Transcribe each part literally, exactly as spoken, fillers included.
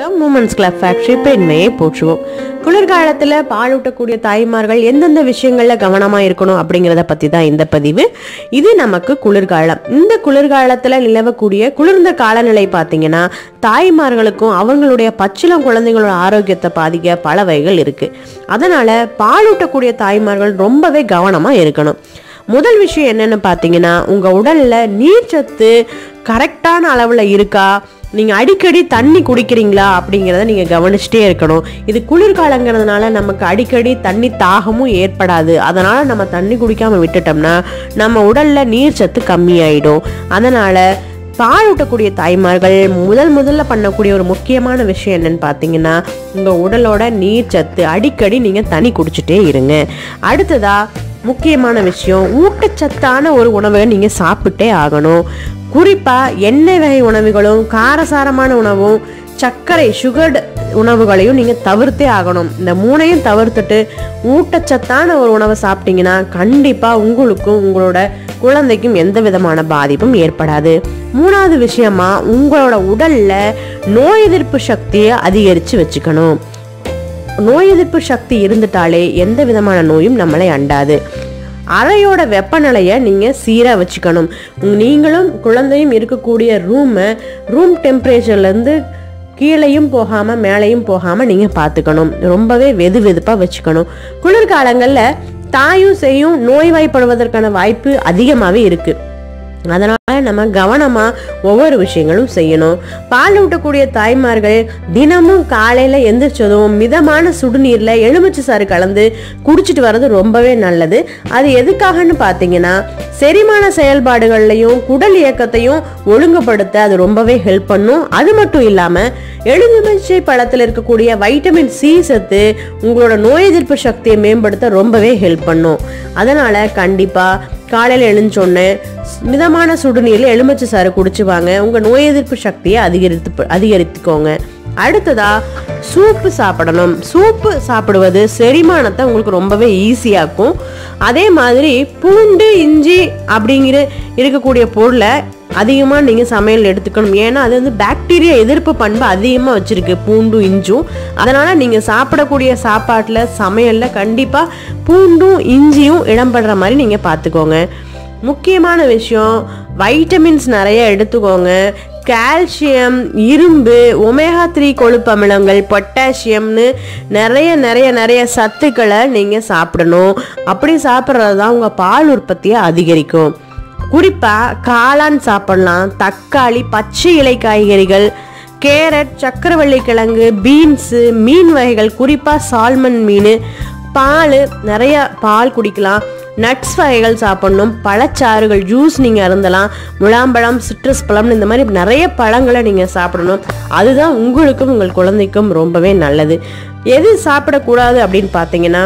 வணக்கம். Moments club factory பெண்மையை போற்றுவோம். குளிர்காலத்தில் பாலூட்டக்கூடிய தாய்மார்கள் எந்தெந்த விஷயங்கள்ல கவனமா இருக்கணும் அப்படிங்கிறத பத்தி தான் இந்த பதிவு. இது நமக்கு குளிர்காலம். இந்த குளிர்காலத்துல நிலவக்கூடிய குளிர்ந்த காலநிலை பார்த்தீங்கன்னா தாய்மார்களுக்கும் அவங்களுடைய பச்சிளம் குழந்தைங்களோட ஆரோக்கியத்தை பாதிக்க பல வகைகள் இருக்கு. அதனால பாலூட்டக்கூடிய தாய்மார்கள் ரொம்பவே கவனமா இருக்கணும். முதல் விஷயம் என்னன்னு பார்த்தீங்கன்னா, உங்க உடல்ல நீர்ச்சத்து கரெக்டான அளவுல இருக்கா, நீங்க அடிக்கடி தண்ணி குடிக்கிறீங்களா அப்படிங்கிறத நீங்க கவனிச்சுட்டே இருக்கணும். இது குளிர்காலங்கிறதுனால நமக்கு அடிக்கடி தண்ணி தாகமும் ஏற்படாது. அதனால நம்ம தண்ணி குடிக்காம விட்டுட்டோம்னா நம்ம உடல்ல நீர் சத்து கம்மியாயிடும். அதனால பாலூட்டக்கூடிய தாய்மார்கள் முதல் முதல்ல பண்ணக்கூடிய ஒரு முக்கியமான விஷயம் என்னன்னு பார்த்தீங்கன்னா, உங்க உடலோட நீர் சத்து அடிக்கடி நீங்க தண்ணி குடிச்சுட்டே இருங்க. அடுத்ததா முக்கியமான விஷயம், ஊட்டச்சத்தான ஒரு உணவை நீங்க சாப்பிட்டே ஆகணும். குறிப்பா எண்ணெய் வகை உணவுகளும் காரசாரமான உணவும் சர்க்கரை சுகர்டு உணவுகளையும் நீங்க தவிர்த்தே ஆகணும். இந்த மூணையும் தவிர்த்துட்டு ஊட்டச்சத்தான ஒரு உணவை சாப்பிட்டீங்கன்னா கண்டிப்பா உங்களுக்கும் உங்களோட குழந்தைக்கும் எந்த விதமான பாதிப்பும் ஏற்படாது. மூணாவது விஷயமா, உங்களோட உடல்ல நோய் எதிர்ப்பு சக்தியை அதிகரிச்சு வச்சுக்கணும். நோய் எதிர்ப்பு சக்தி இருந்துட்டாலே எந்த விதமான நோயும் நம்மளை அண்டாது. அறையோட வெப்பநிலையை நீங்கள் சீராக வச்சுக்கணும். நீங்களும் குழந்தையும் இருக்கக்கூடிய ரூமை ரூம் டெம்பரேச்சர்லேருந்து கீழேயும் போகாமல் மேலேயும் போகாமல் நீங்கள் பார்த்துக்கணும். ரொம்பவே வெது வெதுப்பாக வச்சுக்கணும். குளிர்காலங்களில் தாயும் செய்யும் நோய்வாய்ப்படுவதற்கான வாய்ப்பு அதிகமாகவே இருக்குது. அதனால நம்ம கவனமா ஒவ்வொரு விஷயங்களும் செய்யணும். பால் ஊட்டக்கூடிய தாய்மார்கள் தினமும் காலையில எந்திரிச்சதும் மிதமான சுடுநீர்ல எலுமிச்சை சாறு கலந்து குடிச்சிட்டு வர்றது ரொம்பவே நல்லது. அது எதுக்காகன்னு பார்த்தீங்கன்னா, செரிமான செயல்பாடுகள்லையும் குடல் இயக்கத்தையும் ஒழுங்குபடுத்த அது ரொம்பவே ஹெல்ப் பண்ணும். அது மட்டும் இல்லாம எலுமிச்சை பழத்தில் இருக்கக்கூடிய வைட்டமின் சி சத்து உங்களோட நோய் எதிர்ப்பு சக்தியை மேம்படுத்த ரொம்பவே ஹெல்ப் பண்ணும். அதனால கண்டிப்பா காலையில் எழுந்தோடனே மிதமான சுடுநீரில் எலுமிச்சை சாறு குடிச்சுவாங்க. உங்க நோய் எதிர்ப்பு சக்தியை அதிகரித்து அதிகரித்துக்கோங்க. அடுத்ததா சூப்பு சாப்பிடணும். சூப்பு சாப்பிடுவது செரிமானத்தை உங்களுக்கு ரொம்பவே ஈஸியாக்கும். அதே மாதிரி பூண்டு இஞ்சி அப்படிங்கிற இருக்கக்கூடிய பொருளை அதிகமாக நீங்கள் சமையல் எடுத்துக்கணும். ஏன்னா அது வந்து பாக்டீரியா எதிர்ப்பு பண்பு அதிகமாக வச்சுருக்கு பூண்டும் இஞ்சும். அதனால் நீங்கள் சாப்பிடக்கூடிய சாப்பாட்டில் சமையலில் கண்டிப்பாக பூண்டும் இஞ்சியும் இடம்பெற மாதிரி நீங்கள் பார்த்துக்கோங்க. முக்கியமான விஷயம், வைட்டமின்ஸ் நிறைய எடுத்துக்கோங்க. கால்சியம், இரும்பு, ஒமேகா த்ரீ கொழுப்பு அமிலங்கள், பொட்டாசியம்னு நிறைய நிறைய நிறைய சத்துக்களை நீங்கள் சாப்பிடணும். அப்படி சாப்பிட்றது தான் உங்கள் பால் உற்பத்தியை அதிகரிக்கும். குறிப்பாக காளான் சாப்பிடலாம். தக்காளி, பச்சை இலை காய்கறிகள், கேரட், சக்கரவள்ளி கிழங்கு, பீன்ஸு, மீன் வகைகள், குறிப்பாக சால்மன் மீன், பால், நிறைய பால் குடிக்கலாம். நட்ஸ் வகைகள் சாப்பிடணும். பழச்சாறுகள், ஜூஸ் நீங்கள் அருந்தலாம். முலாம்பழம், சிட்ரஸ் பழம், இந்த மாதிரி நிறைய பழங்களை நீங்கள் சாப்பிடணும். அதுதான் உங்களுக்கும் உங்கள் குழந்தைக்கும் ரொம்பவே நல்லது. எது சாப்பிடக்கூடாது அப்படின்னு பார்த்தீங்கன்னா,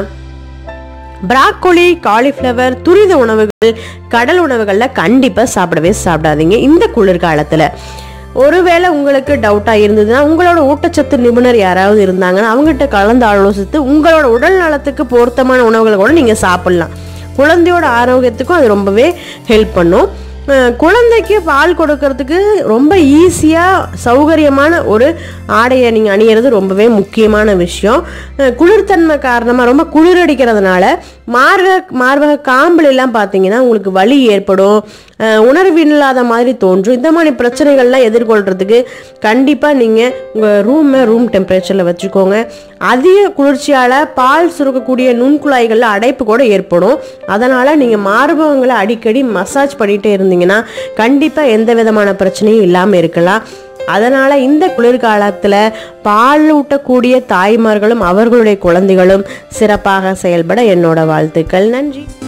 பிராக்கோலி, காலிஃப்ளவர், துரித உணவுகள், கடல் உணவுகளில் கண்டிப்பாக சாப்பிடவே சாப்பிடாதீங்க இந்த குளிர்காலத்தில். ஒருவேளை உங்களுக்கு டவுட்டாக இருந்ததுன்னா உங்களோட ஊட்டச்சத்து நிபுணர் யாராவது இருந்தாங்கன்னா அவங்ககிட்ட கலந்து ஆலோசித்து உங்களோட உடல் நலத்துக்கு பொருத்தமான உணவுகளை கூட நீங்கள் சாப்பிட்லாம். குழந்தையோட ஆரோக்கியத்துக்கும் அது ரொம்பவே ஹெல்ப் பண்ணும். குழந்தைக்கு பால் கொடுக்கறதுக்கு ரொம்ப ஈஸியாக சௌகரியமான ஒரு ஆடையை நீங்கள் அணியிறது ரொம்பவே முக்கியமான விஷயம். குளிர்தன்மை காரணமாக ரொம்ப குளிரடிக்கிறதுனால மார்பக மார்பக காம்புலாம் பார்த்தீங்கன்னா உங்களுக்கு வலி ஏற்படும், உணர்வு இல்லாத மாதிரி தோன்றும். இந்த மாதிரி பிரச்சனைகள்லாம் எதிர்கொள்கிறதுக்கு கண்டிப்பாக நீங்கள் உங்கள் ரூமை ரூம் டெம்பரேச்சரில் வச்சுக்கோங்க. அதிக குளிர்ச்சியால் பால் சுருக்கக்கூடிய நுண்குழாய்களில் அடைப்பு கூட ஏற்படும். அதனால் நீங்கள் மார்பகங்களை அடிக்கடி மசாஜ் பண்ணிகிட்டே இருந்தீங்கன்னா கண்டிப்பாக எந்த விதமான பிரச்சனையும் இல்லாமல் இருக்கலாம். அதனால் இந்த குளிர்காலத்தில் பால் ஊட்டக்கூடிய தாய்மார்களும் அவர்களுடைய குழந்தைகளும் சிறப்பாக செயல்பட என்னோட வாழ்த்துக்கள். நன்றி.